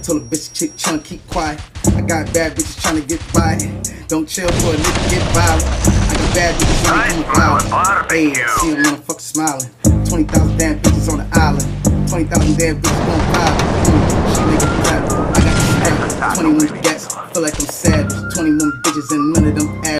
Told a bitch chick tryna keep quiet. I got bad bitches tryna get by. Don't chill for a nigga get violent. I got bad bitches tryna come out. Hey, see a motherfucker smiling. 20,000 damn bitches on the island. 20,000 damn bitches on fire. She make it clap. I got the stack. 21 gats. Feel like I'm savage. 21 bitches and none of them ass.